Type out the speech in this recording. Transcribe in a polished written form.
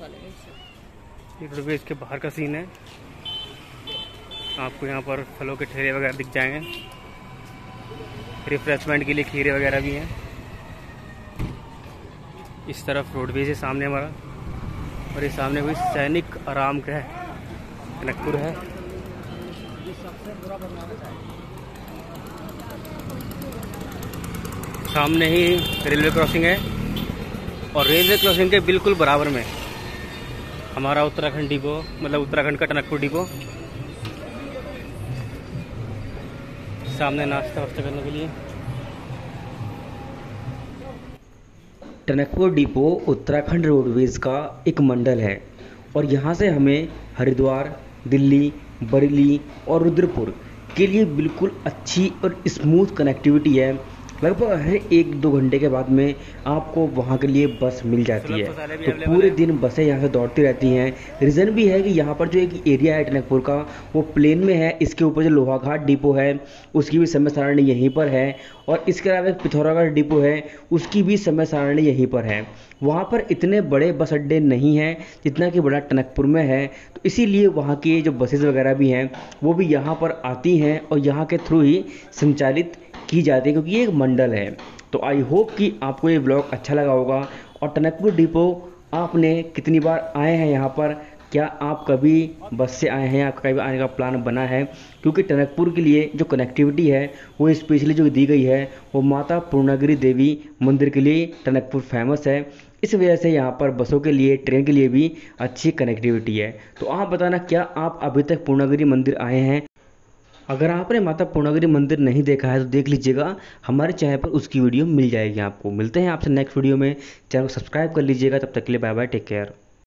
ये रोडवेज के बाहर का सीन है। आपको यहाँ पर फलों के ठेले वगैरह दिख जाएंगे। रिफ्रेशमेंट के लिए खीरे वगैरह भी हैं। इस तरफ रोडवेज है सामने हमारा, और ये सामने कोई सैनिक आराम का है, टनकपुर है। सामने ही रेलवे क्रॉसिंग है, और रेलवे क्रॉसिंग के बिल्कुल बराबर में हमारा उत्तराखंड डिपो, मतलब उत्तराखंड का टनकपुर डिपो। सामने नाश्ता वास्ता करने के लिए। टनकपुर डिपो उत्तराखंड रोडवेज का एक मंडल है, और यहाँ से हमें हरिद्वार, दिल्ली, बरेली और रुद्रपुर के लिए बिल्कुल अच्छी और स्मूथ कनेक्टिविटी है। लगभग हर 1-2 घंटे के बाद में आपको वहाँ के लिए बस मिल जाती है। तो पूरे दिन बसें यहाँ से दौड़ती रहती हैं। रीज़न भी है कि यहाँ पर जो एक एरिया है टनकपुर का, वो प्लेन में है। इसके ऊपर जो लोहाघाट डिपो है उसकी भी समय सारणी यहीं पर है, और इसके अलावा एक पिथौरागढ़ डिपो है, उसकी भी समय सारणी यहीं पर है। वहाँ पर इतने बड़े बस अड्डे नहीं हैं जितना कि बड़ा टनकपुर में है, तो इसीलिए वहाँ की जो बसेस वगैरह भी हैं वो भी यहाँ पर आती हैं और यहाँ के थ्रू ही संचालित की जाती है, क्योंकि ये एक मंडल है। तो आई होप कि आपको ये ब्लॉग अच्छा लगा होगा। और टनकपुर डिपो आपने कितनी बार आए हैं यहाँ पर, क्या आप कभी बस से आए हैं, आपका कभी आने का प्लान बना है? क्योंकि टनकपुर के लिए जो कनेक्टिविटी है वो स्पेशली जो दी गई है वो माता पूर्णागिरि देवी मंदिर के लिए टनकपुर फेमस है। इस वजह से यहाँ पर बसों के लिए, ट्रेन के लिए भी अच्छी कनेक्टिविटी है। तो आप बताना, क्या आप अभी तक पूर्णागिरि मंदिर आए हैं? अगर आपने माता पूर्णागिरि मंदिर नहीं देखा है तो देख लीजिएगा, हमारे चैनल पर उसकी वीडियो मिल जाएगी आपको। मिलते हैं आपसे नेक्स्ट वीडियो में। चैनल को सब्सक्राइब कर लीजिएगा। तब तक के लिए बाय बाय, टेक केयर।